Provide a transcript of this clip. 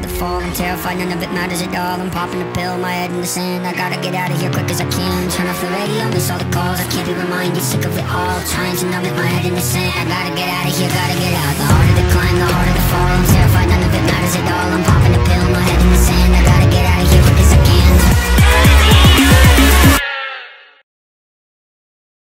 the fall. I'm terrified, none of it matters at all. I'm popping a pill, my head in the sand. I gotta get out of here quick as I can. Turn off the radio, miss all the calls. I can't be reminded, sick of it all. Trying to numb it, my head in the sand. I gotta get out of here, gotta